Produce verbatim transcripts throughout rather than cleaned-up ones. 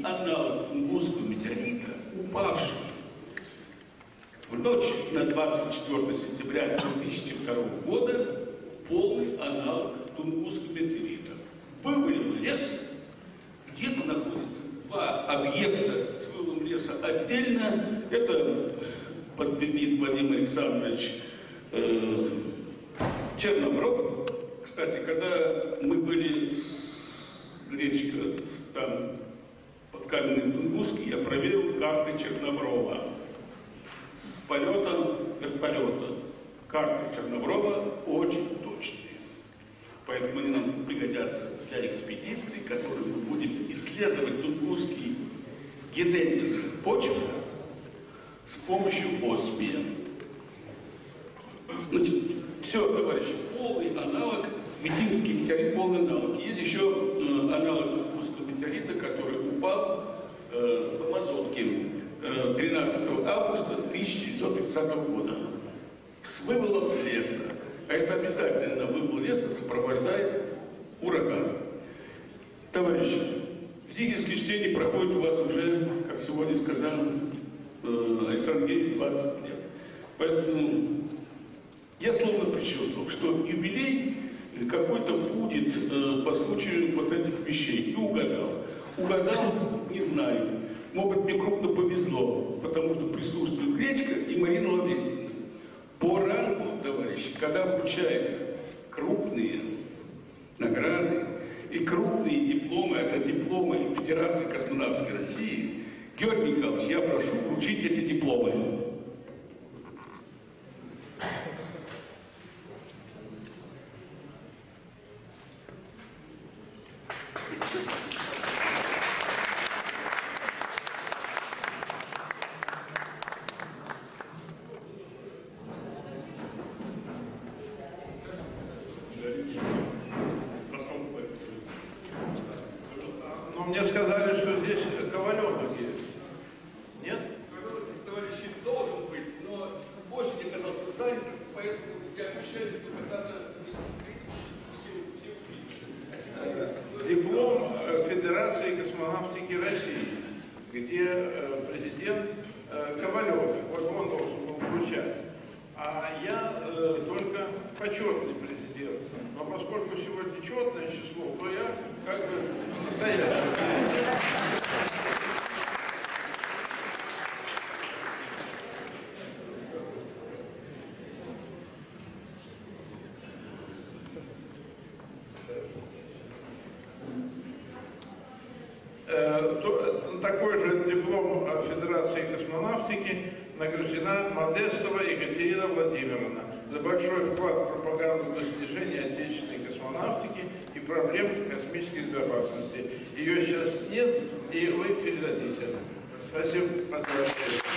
аналог Тунгусского метеорита, упавший в ночь на двадцать четвёртое сентября две тысячи второго года, полный аналог Тунгусского метеорита. Вывалил лес, где-то находится два объекта с вывалом леса отдельно. Это подтвердит Владимир Александрович э, Чернобров. Кстати, когда мы были с Гречко там под каменной Тунгусской, я проверил карты Черноброва с полетом вертолета. Карты Черноброва очень точные. Поэтому они нам пригодятся для экспедиции, которые мы будем исследовать Тунгусский геодезис почвы с помощью осмия. Значит, все, товарищи, полный аналог, Витимский метеорит, полный аналог. Есть еще э, аналог Тунгусского метеорита, который упал э, в Амазонке э, тринадцатого августа тысяча девятьсот тридцатого года с вывалом леса. А это обязательно вывал леса сопровождает ураган. Товарищи, Зигельские чтения проходят у вас уже, как сегодня сказал э, Александр Георгиевич, двадцать лет. Поэтому я словно предчувствовал, что юбилей какой-то будет э, по случаю вот этих вещей. И угадал. Угадал, не знаю. Может быть, мне крупно повезло, потому что присутствует Гречка и Марина Лаврентьевна. По рангу, товарищи, когда вручают крупные награды и крупные дипломы, это дипломы Федерации космонавтики России, Георгий Михайлович, я прошу вручить эти дипломы. Но мне сказали, что здесь Коваленок есть. Нет? Коваленок, товарищи, должен быть, но площадь оказался занят, поэтому я обещаю, что когда-то все Диплом Федерации космонавтики России, где президент Коваленок, вот он должен был вручать. А я э, только почетный президент. Но поскольку сегодня четное число, то я как бы настоящий. Э, то, такой же диплом Федерации космонавтики награждена Модестова Екатерина Владимировна за большой вклад в пропаганду достижений отечественной космонавтики и проблем космической безопасности. Ее сейчас нет, и вы передадите. Спасибо, поздравляю.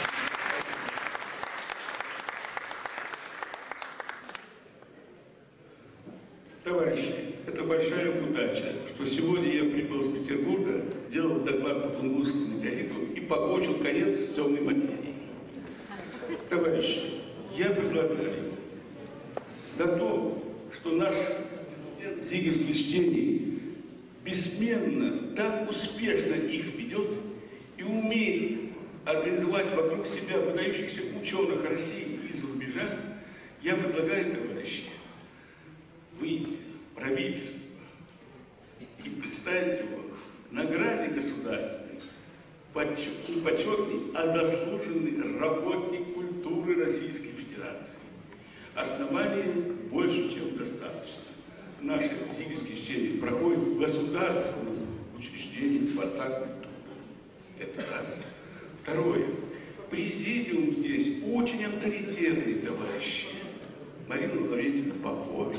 Товарищи, это большая удача, что сегодня я прибыл из Петербурга, делал доклад по Тунгусскому метеориту и покончил конец с темной материей. Товарищи, я предлагаю за то, что наш Зигельских чтений бессменно, так успешно их ведет и умеет организовать вокруг себя выдающихся ученых России и за рубежа, я предлагаю, товарищи, выйти в правительство и представить его награде государственной, не почетный, а заслуженный работник культуры Российской Федерации. Оснований больше, чем достаточно. Наши Зигельские чтения проходят в государственном учреждении Дворца культуры. Это раз. Второе. Президиум здесь очень авторитетный, товарищи. Марина Лаврентьевна Попович,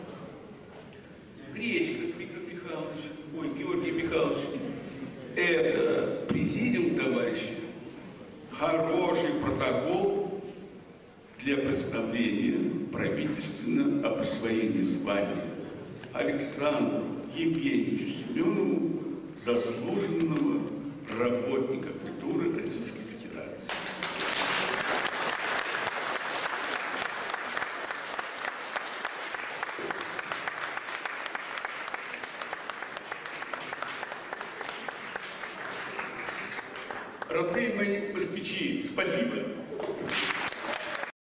Гречко Виктор Михайлович, ой, Георгий Михайлович. Это президиум, товарищи, хороший протокол для представления правительственно о присвоении звания Александру Евгеньевичу Семенову заслуженного работника культуры Российской Федерации. Родные мои москвичи, спасибо.